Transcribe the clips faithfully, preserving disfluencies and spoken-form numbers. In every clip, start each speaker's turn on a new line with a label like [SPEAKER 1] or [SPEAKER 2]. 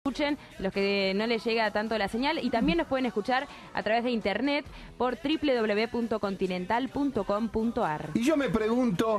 [SPEAKER 1] escuchen, los que no les llega tanto la señal, y también nos pueden escuchar a través de internet por doble u doble u doble u punto continental punto com punto a r.
[SPEAKER 2] Y yo me pregunto,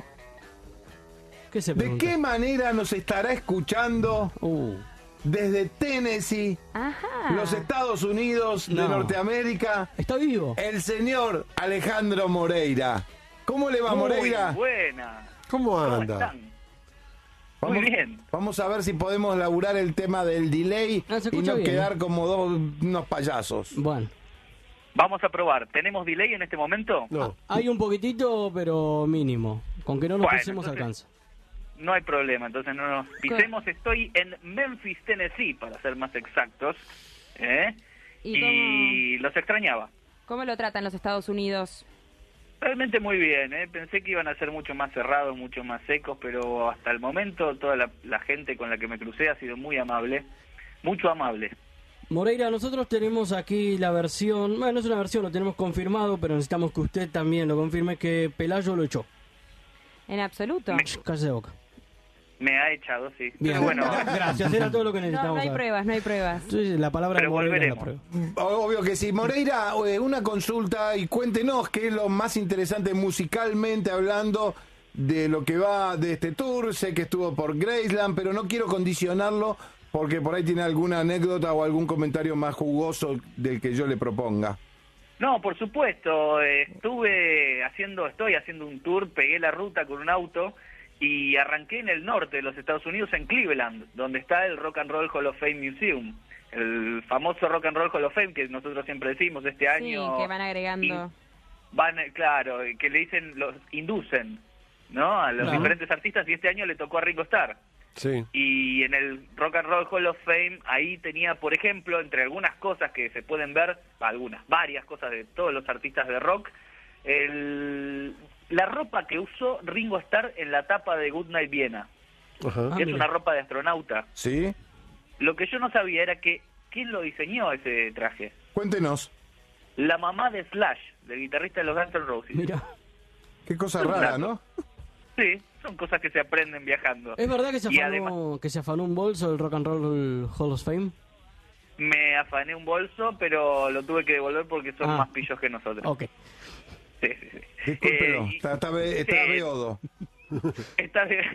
[SPEAKER 3] ¿Qué se
[SPEAKER 2] ¿de qué manera nos estará escuchando
[SPEAKER 3] Uh.
[SPEAKER 2] desde Tennessee,
[SPEAKER 1] Ajá.
[SPEAKER 2] los Estados Unidos de
[SPEAKER 3] No.
[SPEAKER 2] Norteamérica,
[SPEAKER 3] ¿Está vivo?
[SPEAKER 2] el señor Alejandro Moreira? ¿Cómo le va,
[SPEAKER 4] Muy
[SPEAKER 2] Moreira?
[SPEAKER 4] buena.
[SPEAKER 5] ¿Cómo
[SPEAKER 4] ¿Cómo
[SPEAKER 5] anda?
[SPEAKER 4] están?
[SPEAKER 2] Vamos,
[SPEAKER 4] Muy bien.
[SPEAKER 2] Vamos a ver si podemos laburar el tema del delay
[SPEAKER 3] Ah, se
[SPEAKER 2] y
[SPEAKER 3] escucha
[SPEAKER 2] no
[SPEAKER 3] bien,
[SPEAKER 2] quedar
[SPEAKER 3] ¿eh?
[SPEAKER 2] como dos, unos payasos.
[SPEAKER 3] Bueno,
[SPEAKER 4] Vamos a probar. ¿Tenemos delay en este momento?
[SPEAKER 5] No.
[SPEAKER 3] hay un poquitito, pero mínimo. Con que no nos
[SPEAKER 4] Bueno,
[SPEAKER 3] pisemos
[SPEAKER 4] entonces-
[SPEAKER 3] alcanza.
[SPEAKER 4] No hay problema, entonces no nos pisemos. Estoy en Memphis, Tennessee, para ser más exactos. ¿eh?
[SPEAKER 1] ¿Y
[SPEAKER 4] Y los extrañaba.
[SPEAKER 1] ¿Cómo lo tratan los Estados Unidos?
[SPEAKER 4] Realmente muy bien, ¿eh? Pensé que iban a ser mucho más cerrados, mucho más secos, pero hasta el momento toda la, la gente con la que me crucé ha sido muy amable, mucho amable.
[SPEAKER 3] Moreira, nosotros tenemos aquí la versión, bueno, no es una versión, lo tenemos confirmado, pero necesitamos que usted también lo confirme, que Pelayo lo echó.
[SPEAKER 1] En absoluto.
[SPEAKER 4] Me-
[SPEAKER 3] Cállese de boca.
[SPEAKER 4] Me ha echado, sí.
[SPEAKER 3] Bien,
[SPEAKER 4] Pero bueno,
[SPEAKER 3] gracias, era todo lo que
[SPEAKER 1] No,
[SPEAKER 3] necesitábamos
[SPEAKER 1] no hay
[SPEAKER 3] saber.
[SPEAKER 1] pruebas, no hay pruebas.
[SPEAKER 3] Sí, la palabra
[SPEAKER 4] Pero
[SPEAKER 3] de Moreira es la
[SPEAKER 4] volveremos.
[SPEAKER 3] prueba.
[SPEAKER 2] Obvio que sí. Moreira, eh, una consulta y cuéntenos qué es lo más interesante musicalmente hablando de lo que va de este tour. Sé que estuvo por Graceland, pero no quiero condicionarlo porque por ahí tiene alguna anécdota o algún comentario más jugoso del que yo le proponga.
[SPEAKER 4] no, por supuesto, eh, estuve haciendo, estoy haciendo un tour, pegué la ruta con un auto y arranqué en el norte de los Estados Unidos, en Cleveland, donde está el Rock and Roll Hall of Fame Museum, el famoso Rock and Roll Hall of Fame que nosotros siempre decimos este
[SPEAKER 1] Sí,
[SPEAKER 4] año.
[SPEAKER 1] que van agregando.
[SPEAKER 4] Van, claro, que le dicen, los inducen, ¿no? A los
[SPEAKER 3] Claro.
[SPEAKER 4] diferentes artistas, y este año le tocó a Ringo Starr.
[SPEAKER 5] Sí.
[SPEAKER 4] Y en el Rock and Roll Hall of Fame, ahí tenía, por ejemplo, entre algunas cosas que se pueden ver, algunas, varias cosas de todos los artistas de rock, el, la ropa que usó Ringo Starr en la tapa de Goodnight Viena,
[SPEAKER 5] Ajá.
[SPEAKER 3] Ah,
[SPEAKER 4] que es
[SPEAKER 3] mira.
[SPEAKER 4] una ropa de astronauta.
[SPEAKER 2] ¿Sí?
[SPEAKER 4] Lo que yo no sabía era que, ¿quién lo diseñó ese traje?
[SPEAKER 2] Cuéntenos.
[SPEAKER 4] La mamá de Slash, del guitarrista de los Guns N' Roses.
[SPEAKER 3] Mira,
[SPEAKER 2] Qué cosa
[SPEAKER 4] Un
[SPEAKER 2] rara,
[SPEAKER 4] dato.
[SPEAKER 2] ¿no?
[SPEAKER 4] Sí, son cosas que se aprenden viajando.
[SPEAKER 3] ¿es verdad que se
[SPEAKER 4] Y
[SPEAKER 3] afanó,
[SPEAKER 4] además-
[SPEAKER 3] que se afanó un bolso del Rock and Roll Hall of Fame?
[SPEAKER 4] Me afané un bolso, pero lo tuve que devolver porque son
[SPEAKER 3] Ah.
[SPEAKER 4] más pillos que nosotros.
[SPEAKER 3] Ok.
[SPEAKER 4] Sí, sí, sí.
[SPEAKER 2] Discúlpelo,
[SPEAKER 4] Eh, y-
[SPEAKER 2] está, está, be- está
[SPEAKER 4] sí,
[SPEAKER 2] beodo.
[SPEAKER 4] está bien.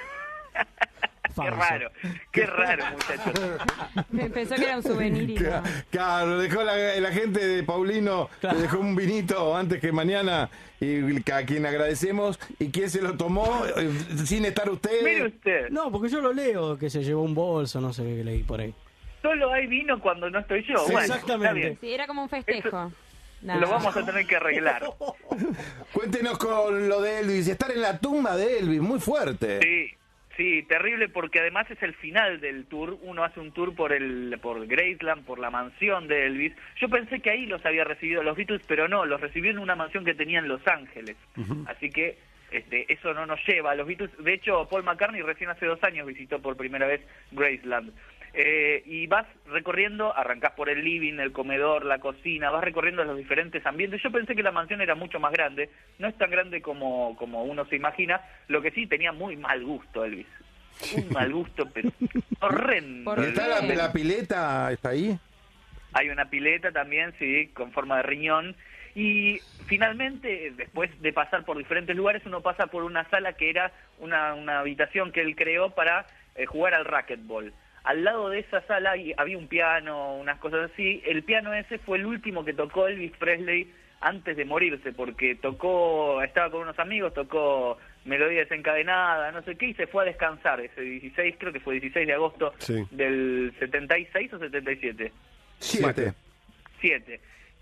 [SPEAKER 4] Qué
[SPEAKER 3] Falso.
[SPEAKER 4] raro, qué raro, muchachos.
[SPEAKER 1] Pensó que era un souvenir y no.
[SPEAKER 2] Claro, Claro, dejó la, la gente de Paulino,
[SPEAKER 3] Claro.
[SPEAKER 2] le dejó un vinito antes que mañana, y a quien agradecemos. ¿Y quién se lo tomó eh, sin estar usted?
[SPEAKER 4] Mire usted,
[SPEAKER 3] No, porque yo lo leo, que se llevó un bolso, no sé qué leí por ahí.
[SPEAKER 4] solo hay vino cuando no estoy yo.
[SPEAKER 3] Sí,
[SPEAKER 4] Bueno,
[SPEAKER 3] exactamente.
[SPEAKER 4] está bien.
[SPEAKER 1] Sí, era como un festejo. No.
[SPEAKER 4] Lo vamos a tener que arreglar.
[SPEAKER 2] Cuéntenos con lo de Elvis, estar en la tumba de Elvis, muy fuerte.
[SPEAKER 4] Sí, sí, terrible, porque además es el final del tour. Uno hace un tour por el por Graceland, por la mansión de Elvis. Yo pensé que ahí los había recibido los Beatles, pero no, los recibió en una mansión que tenía en Los Ángeles. Así que este, eso no nos lleva a los Beatles. De hecho, Paul McCartney recién hace dos años visitó por primera vez Graceland. Eh, y vas recorriendo, arrancás por el living, el comedor, la cocina, vas recorriendo los diferentes ambientes. Yo pensé que la mansión era mucho más grande, no es tan grande como, como uno se imagina, lo que sí tenía muy mal gusto Elvis, un mal gusto, pero horrendo.
[SPEAKER 1] ¿Por
[SPEAKER 2] ¿Y está la,
[SPEAKER 1] qué?
[SPEAKER 2] la pileta, está ahí?
[SPEAKER 4] Hay una pileta también, sí, con forma de riñón. Y finalmente, después de pasar por diferentes lugares, uno pasa por una sala que era una, una habitación que él creó para eh, jugar al racquetball. Al lado de esa sala hay- había un piano, unas cosas así. El piano ese fue el último que tocó Elvis Presley antes de morirse, porque tocó, estaba con unos amigos, tocó Melodía Desencadenada, no sé qué, y se fue a descansar ese dieciséis, creo que fue dieciséis de agosto
[SPEAKER 5] Sí.
[SPEAKER 4] del setenta y seis o setenta y siete.
[SPEAKER 2] Siete.
[SPEAKER 4] Siete.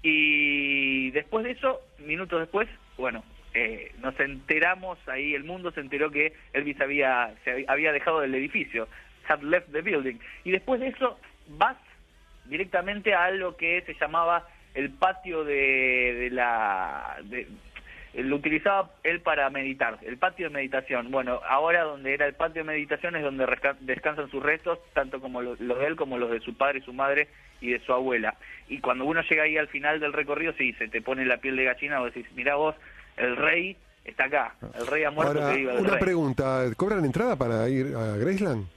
[SPEAKER 4] Y después de eso, minutos después, bueno, eh, nos enteramos, ahí el mundo se enteró que Elvis había, se había- había dejado del edificio, had left the building. Y después de eso vas directamente a algo que se llamaba el patio de, de la... De, lo utilizaba él para meditar, el patio de meditación. Bueno, ahora donde era el patio de meditación es donde resca- descansan sus restos, tanto como los, los de él como los de su padre, su madre y de su abuela. Y cuando uno llega ahí al final del recorrido, sí, se te pone la piel de gallina, vos decís, mirá vos, el rey está acá, el rey ha muerto,
[SPEAKER 5] Ahora,
[SPEAKER 4] que viva el
[SPEAKER 5] una
[SPEAKER 4] rey.
[SPEAKER 5] pregunta, ¿cobran entrada para ir a Graceland?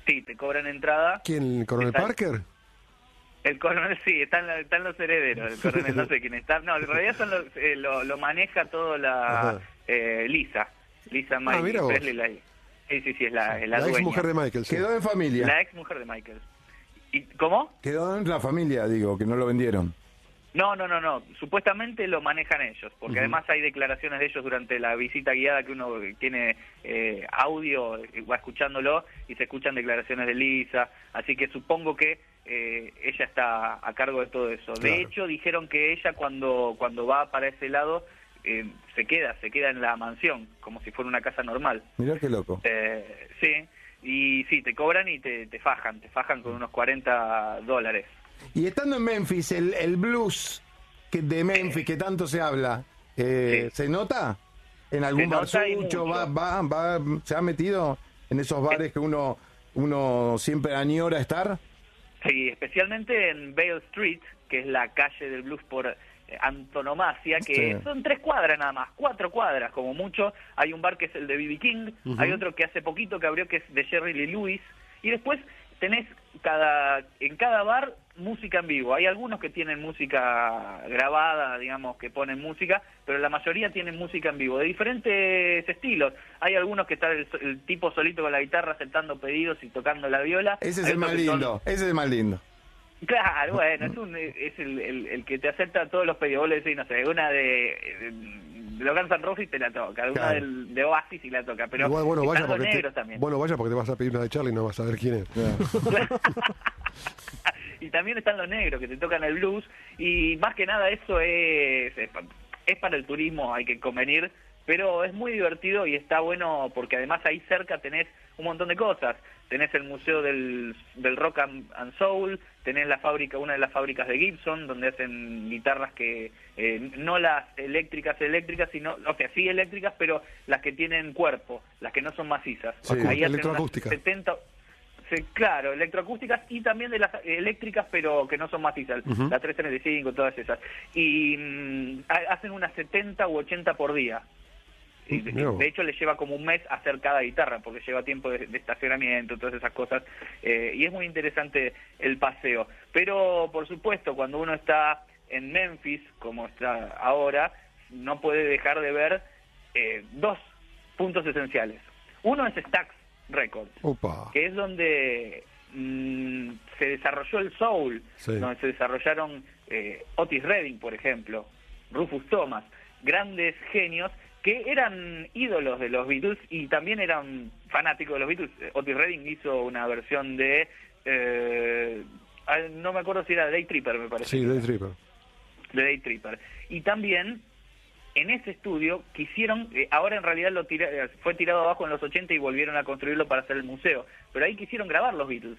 [SPEAKER 4] Sí, te cobran entrada.
[SPEAKER 5] ¿Quién? ¿El Coronel
[SPEAKER 4] Está-
[SPEAKER 5] Parker?
[SPEAKER 4] El coronel, sí, están, están los herederos. El coronel, no sé quién está. No, en realidad son los, eh, lo, lo maneja todo la
[SPEAKER 5] Ajá.
[SPEAKER 4] eh, Lisa. Lisa
[SPEAKER 5] Ah, mira vos.
[SPEAKER 4] Presley. La, sí, sí, sí, es la, es la,
[SPEAKER 5] La ex
[SPEAKER 4] dueña.
[SPEAKER 5] mujer de Michael, sí.
[SPEAKER 2] Quedó en familia.
[SPEAKER 4] La ex mujer de Michael. ¿Y cómo?
[SPEAKER 2] Quedó en la familia, digo, que no lo vendieron.
[SPEAKER 4] No, no, no, no. Supuestamente lo manejan ellos, porque además hay declaraciones de ellos durante la visita guiada que uno tiene eh, audio, eh, va escuchándolo y se escuchan declaraciones de Lisa, así que supongo que eh, ella está a cargo de todo eso.
[SPEAKER 5] Claro.
[SPEAKER 4] De hecho, dijeron que ella cuando cuando va para ese lado eh, se queda, se queda en la mansión, como si fuera una casa normal.
[SPEAKER 2] Mirá qué loco.
[SPEAKER 4] Eh, sí, y sí, te cobran y te, te fajan, te fajan con unos cuarenta dólares.
[SPEAKER 2] Y estando en Memphis, el, el blues que de Memphis que tanto se habla, eh,
[SPEAKER 4] Sí.
[SPEAKER 2] ¿se nota? ¿En algún
[SPEAKER 4] Se nota y
[SPEAKER 2] barsucho?
[SPEAKER 4] mucho.
[SPEAKER 2] Va, va, va, ¿Se ha metido en esos bares que uno, uno siempre añora estar?
[SPEAKER 4] Sí, especialmente en Bale Street, que es la calle del blues por eh, antonomasia, que
[SPEAKER 2] Sí.
[SPEAKER 4] son tres cuadras nada más, cuatro cuadras como mucho. Hay un bar que es el de B B King, hay otro que hace poquito que abrió que es de Jerry Lee Lewis, y después tenés cada en cada bar música en vivo. Hay algunos que tienen música grabada, digamos, que ponen música, pero la mayoría tienen música en vivo, de diferentes estilos. Hay algunos que está el, el tipo solito con la guitarra aceptando pedidos y tocando la viola.
[SPEAKER 2] Ese es
[SPEAKER 4] Hay
[SPEAKER 2] el
[SPEAKER 4] otros
[SPEAKER 2] más
[SPEAKER 4] que son-
[SPEAKER 2] lindo, ese es el más lindo.
[SPEAKER 4] Claro, bueno, es, un, es el, el, el que te acepta todos los pedidos. Vos le decís, no sé, una de, de, de los Guns N' Roses te la toca, una
[SPEAKER 2] Claro.
[SPEAKER 4] del, de Oasis y la toca, pero
[SPEAKER 5] Igual, bueno,
[SPEAKER 4] están
[SPEAKER 5] vaya
[SPEAKER 4] los
[SPEAKER 5] porque te,
[SPEAKER 4] negros también.
[SPEAKER 5] bueno, vaya porque te vas a pedir una de Charlie y no vas a ver quién es.
[SPEAKER 4] Y también están los negros que te tocan el blues, y más que nada eso es, es, pa- es para el turismo, hay que convenir, pero es muy divertido y está bueno porque además ahí cerca tenés un montón de cosas. Tenés el Museo del, del Rock and, and Soul, tenés la fábrica, una de las fábricas de Gibson, donde hacen guitarras que, eh, no las eléctricas eléctricas, sino, o sea, sí eléctricas, pero las que tienen cuerpo, las que no son macizas.
[SPEAKER 2] Sí.
[SPEAKER 4] Ahí hacen unas
[SPEAKER 5] Electroacústicas.
[SPEAKER 4] setenta, sí, claro, electroacústicas y también de las eléctricas, pero que no son macizas,
[SPEAKER 5] Ujú.
[SPEAKER 4] la trescientos treinta y cinco, todas esas. Y mm, ha- hacen unas setenta u ochenta por día. Y de,
[SPEAKER 5] Mirá vos.
[SPEAKER 4] de hecho le lleva como un mes hacer cada guitarra porque lleva tiempo de, de estacionamiento, todas esas cosas, eh, y es muy interesante el paseo. Pero por supuesto cuando uno está en Memphis como está ahora, no puede dejar de ver eh, dos puntos esenciales. Uno es Stax Records,
[SPEAKER 5] Opa.
[SPEAKER 4] que es donde mm, se desarrolló el soul,
[SPEAKER 5] Sí.
[SPEAKER 4] donde se desarrollaron eh, Otis Redding, por ejemplo, Rufus Thomas, grandes genios que eran ídolos de los Beatles y también eran fanáticos de los Beatles. Otis Redding hizo una versión de, eh, ah, no me acuerdo si era Day Tripper, me parece.
[SPEAKER 5] Sí, Day Tripper.
[SPEAKER 4] De Day Tripper. Y también en ese estudio quisieron, eh, ahora en realidad lo tira- eh, fue tirado abajo en los ochenta y volvieron a construirlo para hacer el museo, pero ahí quisieron grabar los Beatles.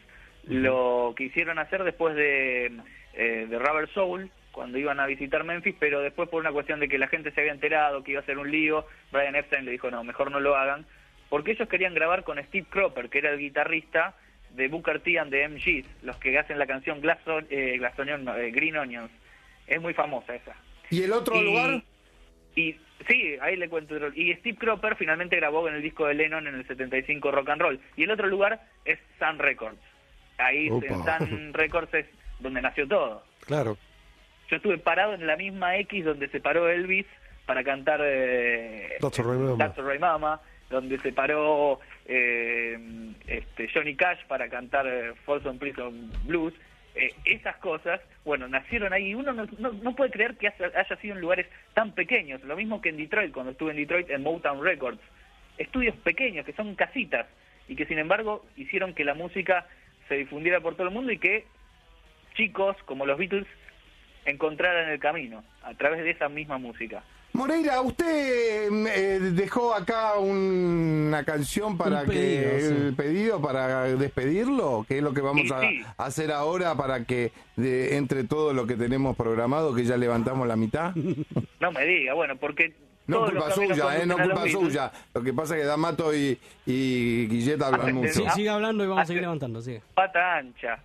[SPEAKER 4] Lo quisieron hacer después de, eh, de Rubber Soul, cuando iban a visitar Memphis, pero después por una cuestión de que la gente se había enterado que iba a ser un lío, Brian Epstein le dijo, no, mejor no lo hagan, porque ellos querían grabar con Steve Cropper, que era el guitarrista de Booker T and the M Gs, los que hacen la canción Glass, On- eh, Glass Onion, no, eh, Green Onions. Es muy famosa esa.
[SPEAKER 2] ¿Y el otro
[SPEAKER 4] Y-
[SPEAKER 2] lugar?
[SPEAKER 4] Y sí, ahí le cuento. Y Steve Cropper finalmente grabó en el disco de Lennon en el setenta y cinco Rock and Roll. Y el otro lugar es Sun Records. Ahí
[SPEAKER 5] Opa.
[SPEAKER 4] en Sun Records es donde nació todo.
[SPEAKER 5] Claro.
[SPEAKER 4] Yo estuve parado en la misma X donde se paró Elvis para cantar eh,
[SPEAKER 5] That's All Right Mama.
[SPEAKER 4] That's All Right Mama, donde se paró eh, este, Johnny Cash para cantar eh, Folsom Prison Blues. Eh, esas cosas, bueno, nacieron ahí. Uno no, no, no puede creer que haya, haya sido en lugares tan pequeños. Lo mismo que en Detroit, cuando estuve en Detroit, en Motown Records. Estudios pequeños, que son casitas, y que sin embargo hicieron que la música se difundiera por todo el mundo y que chicos como los Beatles encontraran el camino a través de esa misma música.
[SPEAKER 2] Moreira, usted eh, dejó acá un- una canción para
[SPEAKER 3] Un pedido,
[SPEAKER 2] que
[SPEAKER 3] sí.
[SPEAKER 2] el pedido para despedirlo, que es lo que vamos
[SPEAKER 4] Sí,
[SPEAKER 2] a,
[SPEAKER 4] sí.
[SPEAKER 2] a hacer ahora para que de, entre todo lo que tenemos programado, que ya levantamos la mitad.
[SPEAKER 4] No me diga, bueno, porque
[SPEAKER 2] No
[SPEAKER 4] todos
[SPEAKER 2] culpa
[SPEAKER 4] los caminos
[SPEAKER 2] suya, eh, no
[SPEAKER 4] conducen a los
[SPEAKER 2] culpa
[SPEAKER 4] Beatles.
[SPEAKER 2] suya. Lo que pasa es que D'Amato y, y Guillet hablan
[SPEAKER 4] Hacen
[SPEAKER 2] mucho.
[SPEAKER 3] Sí,
[SPEAKER 4] Ah,
[SPEAKER 3] sigue hablando y vamos a
[SPEAKER 4] hace-
[SPEAKER 3] seguir levantando, sigue.
[SPEAKER 4] Pata ancha.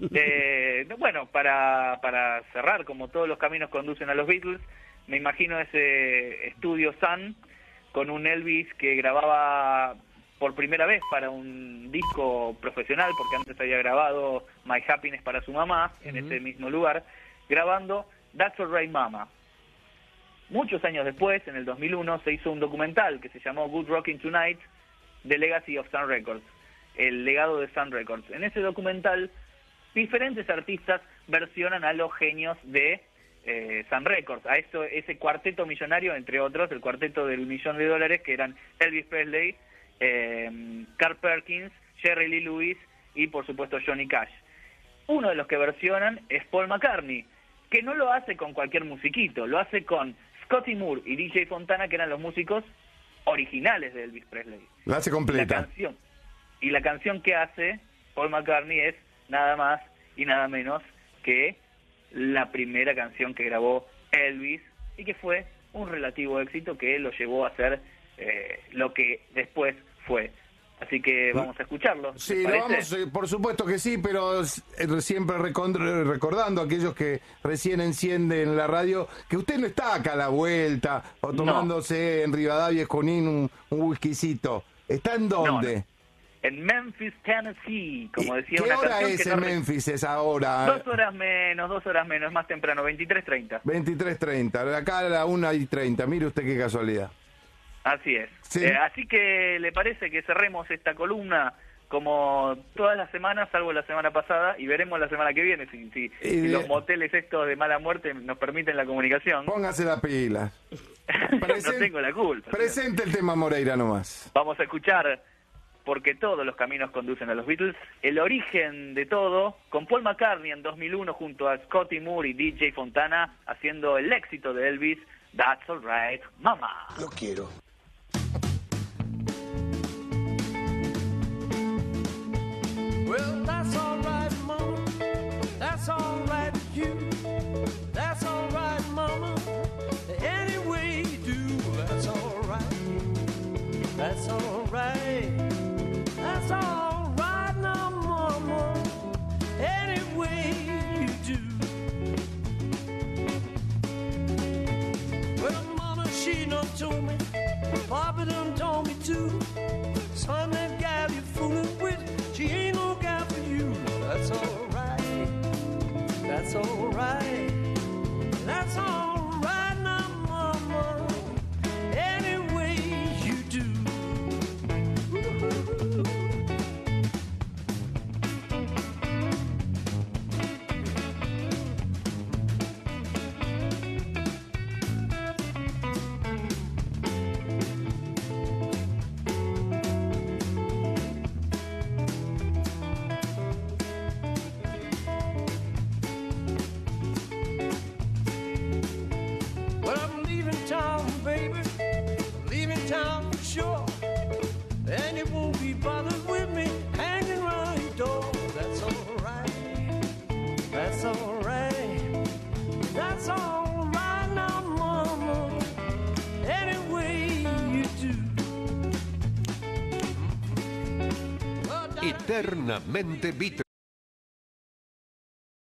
[SPEAKER 4] Eh, no, bueno, para, para cerrar, como todos los caminos conducen a los Beatles, me imagino ese estudio Sun con un Elvis que grababa por primera vez para un disco profesional, porque antes había grabado My Happiness para su mamá, en uh-huh. ese mismo lugar, grabando That's Alright Mama. Muchos años después, en el dos mil uno, se hizo un documental que se llamó Good Rockin' Tonight, The Legacy of Sun Records, el legado de Sun Records. En ese documental, diferentes artistas versionan a los genios de eh, Sun Records, a esto, ese cuarteto millonario, entre otros, el cuarteto del millón de dólares, que eran Elvis Presley, eh, Carl Perkins, Jerry Lee Lewis y, por supuesto, Johnny Cash. Uno de los que versionan es Paul McCartney, que no lo hace con cualquier musiquito, lo hace con Scotty Moore y D J Fontana, que eran los músicos originales de Elvis Presley.
[SPEAKER 2] La hace completa.
[SPEAKER 4] La canción, y la canción que hace Paul McCartney es nada más y nada menos que la primera canción que grabó Elvis y que fue un relativo éxito que lo llevó a ser eh, lo que después fue. Así que vamos a escucharlo.
[SPEAKER 2] Sí, lo vamos, eh, por supuesto que sí, pero eh, siempre recordando a aquellos que recién encienden la radio, que usted no está acá a la vuelta o tomándose no. en Rivadavia Junín un, un whiskycito. ¿Está en dónde?
[SPEAKER 4] No, no. En Memphis, Tennessee, como decía
[SPEAKER 2] ¿Qué
[SPEAKER 4] una
[SPEAKER 2] hora
[SPEAKER 4] canción
[SPEAKER 2] es
[SPEAKER 4] que
[SPEAKER 2] en
[SPEAKER 4] no
[SPEAKER 2] Memphis esa hora?
[SPEAKER 4] Dos horas menos, dos horas menos, es más temprano, veintitrés treinta.
[SPEAKER 2] veintitrés treinta, acá a la una y treinta, mire usted qué casualidad.
[SPEAKER 4] Así es.
[SPEAKER 2] ¿Sí?
[SPEAKER 4] Eh, así que, ¿le parece que cerremos esta columna como todas las semanas, salvo la semana pasada, y veremos la semana que viene si, si, si los moteles estos de mala muerte nos permiten la comunicación?
[SPEAKER 2] Póngase la pila.
[SPEAKER 4] No tengo la culpa.
[SPEAKER 2] Presente el tema Moreira nomás.
[SPEAKER 4] Vamos a escuchar Porque todos los caminos conducen a los Beatles, el origen de todo, con Paul McCartney en dos mil uno junto a Scotty Moore y D J Fontana, haciendo el éxito de Elvis, That's Alright Mama.
[SPEAKER 6] Lo quiero.
[SPEAKER 7] Well, that's alright, mama. That's alright with you. That's alright, mama. Any way you do, that's alright. That's alright. That's alright now, mama. Any way you do. Well, mama, she done told me. Papa done told me too. Son, that gal you fooling with, she ain't no gal for you. That's alright. That's alright. That's alright now, mama. Any way you do. Well, I'm leaving town, baby. Leaving town for sure. And it won't be bothered with me hanging around your door. That's alright. That's alright. That's alright now, mama. Any way you do.
[SPEAKER 6] Eternamente Beatles.